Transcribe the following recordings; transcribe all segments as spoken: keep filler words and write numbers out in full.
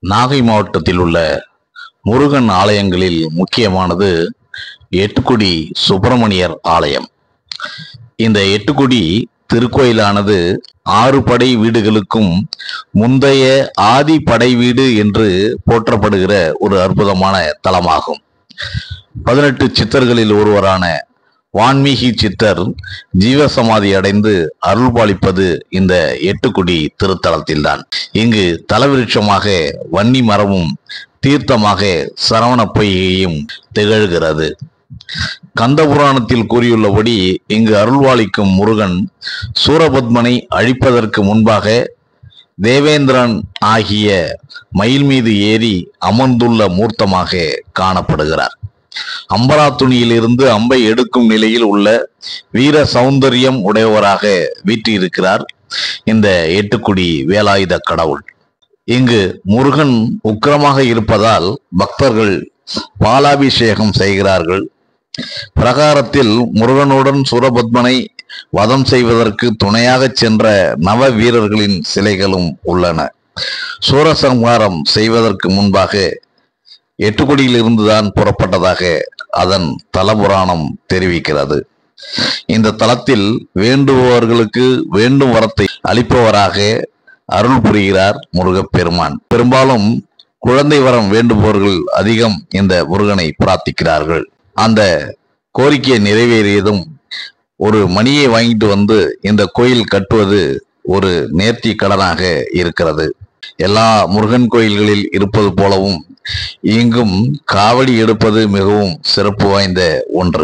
நாகை மாவட்டத்தில் உள்ள முருகன் ஆலயங்களில் முக்கியமானது எட்டுக்குடி சுப்பிரமணியர் ஆலயம். இந்த எட்டுக்குடி திருக்கோயிலானது ஆறு படை வீடுகளுக்கும் முந்தைய ஆதி படை வீடு என்று போற்றப்படுகிற ஒரு அற்புதமான தலமாகும். பதினெட்டு சித்தர்களில் ஒருவரான வான்மீகி சித்தர் ஜீவசமாதி அடைந்து அருள்பாலிப்பது இந்த எட்டுக்குடி திருத்தலத்தில்தான். இங்கு தலவிருட்சமாக வன்னி மரமும் தீர்த்தமாக சரவணப்பையும் திகழ்கிறது. கந்த புராணத்தில் கூறியுள்ளபடி இங்கு அருள்வாளிக்கும் முருகன் சூரபத்மனை அழிப்பதற்கு முன்பாக தேவேந்திரன் ஆகிய மயில் மீது ஏறி அமர்ந்துள்ள மூர்த்தமாக காணப்படுகிறார். அம்பரா துணியிலிருந்து அம்பை எடுக்கும் நிலையில் உள்ள வீர சௌந்தரியம் உடையவராக வீற்றிருக்கிறார் இந்த எட்டுக்குடி வேலாயுத கடவுள். இங்கு முருகன் உக்கிரமாக இருப்பதால் பக்தர்கள் பாலாபிஷேகம் செய்கிறார்கள். பிரகாரத்தில் முருகனுடன் சூரபத்மனை வதம் செய்வதற்கு துணையாக சென்ற நவ வீரர்களின் சிலைகளும் உள்ளன. சூரசம்ஹாரம் செய்வதற்கு முன்பாக எட்டுக்குடியில் இருந்துதான் புறப்பட்டதாக அதன் தலபுராணம் தெரிவிக்கிறது. இந்த தலத்தில் வேண்டுபவர்களுக்கு வேண்டும் வரத்தை அளிப்பவராக அருள் புரிகிறார் முருகப்பெருமான். பெரும்பாலும் குழந்தை வரம் வேண்டுபவர்கள் அதிகம் இந்த முருகனை பிரார்த்திக்கிறார்கள். அந்த கோரிக்கையை நிறைவேறியதும் ஒரு மணியை வாங்கிட்டு வந்து இந்த கோயில் கட்டுவது ஒரு நேர்த்தி கடனாக இருக்கிறது. எல்லா முருகன் கோயில்களில் இருப்பது போலவும் இங்கும் காவடி எடுப்பது மிகவும் சிறப்பு வாய்ந்த ஒன்று.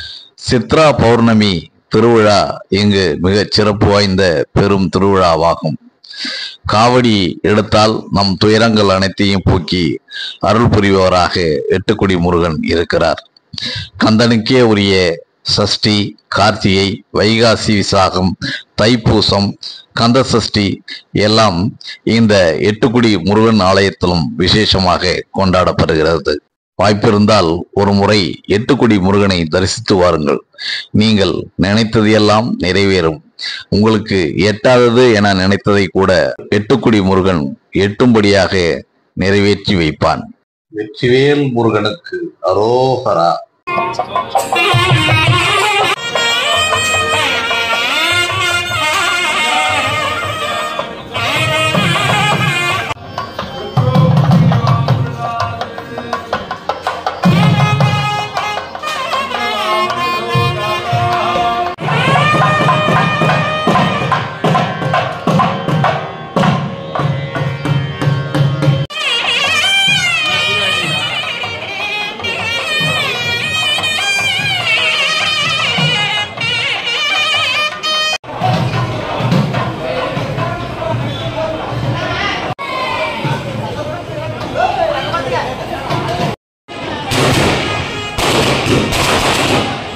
சித்ரா பௌர்ணமி திருவிழா இங்கு மிக சிறப்பு வாய்ந்த பெரும் திருவிழாவாகும். காவடி எடுத்தால் நம் துயரங்கள் அனைத்தையும் போக்கி அருள் புரிபவராக எட்டுக்குடி முருகன் இருக்கிறார். கந்தனுக்கே உரிய சஷ்டி, கார்த்திகை, வைகாசி விசாகம், தைப்பூசம், கந்த சஷ்டி எல்லாம் இந்த எட்டுக்குடி முருகன் ஆலயத்திலும் விசேஷமாக கொண்டாடப்படுகிறது. வாய்ப்பிருந்தால் ஒரு முறை எட்டுக்குடி முருகனை தரிசித்து வாருங்கள். நீங்கள் நினைத்தது எல்லாம் நிறைவேறும். உங்களுக்கு எட்டாதது என நினைத்ததை கூட எட்டுக்குடி முருகன் எட்டும்படியாக நிறைவேற்றி வைப்பான். வெற்றிவேல் முருகனுக்கு அரோகரா. Yeah.